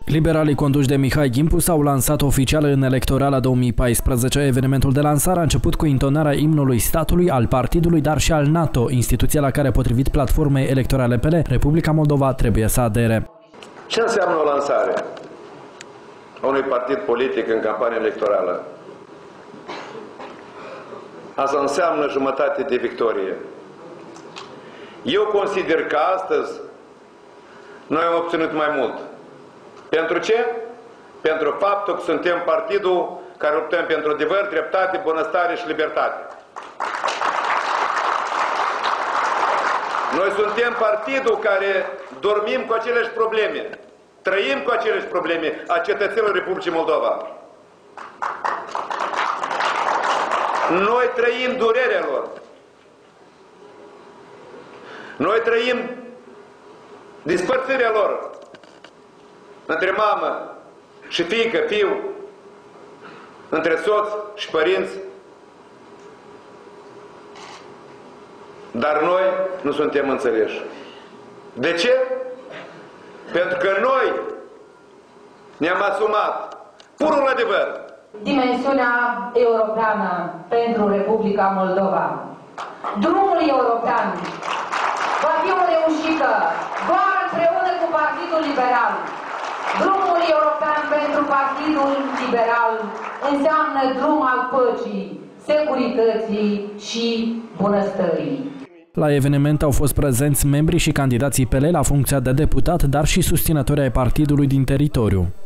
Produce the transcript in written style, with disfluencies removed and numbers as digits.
Liberalii conduși de Mihai Gimpu s-au lansat oficial în electorala 2014. Evenimentul de lansare a început cu intonarea imnului statului, al partidului, dar și al NATO, instituția la care, potrivit platformei electorale PL, Republica Moldova trebuie să adere. Ce înseamnă o lansare a unui partid politic în campanie electorală? Asta înseamnă jumătate de victorie. Eu consider că astăzi noi am obținut mai mult. Pentru ce? Pentru faptul că suntem partidul care luptăm pentru adevăr, dreptate, bunăstare și libertate. Noi suntem partidul care dormim cu aceleași probleme, trăim cu aceleași probleme a cetățenilor Republicii Moldova. Noi trăim durerea lor. Noi trăim despărțirea lor între mamă și fiică, fiu, între soț și părinți. Dar noi nu suntem înțeleși. De ce? Pentru că noi ne-am asumat purul adevăr. Dimensiunea europeană pentru Republica Moldova. Drumul european va fi o reușită doar împreună cu Partidul Liberal. Drumul european pentru Partidul Liberal înseamnă drum al păcii, securității și bunăstării. La eveniment au fost prezenți membrii și candidații PL la funcția de deputat, dar și susținători ai partidului din teritoriu.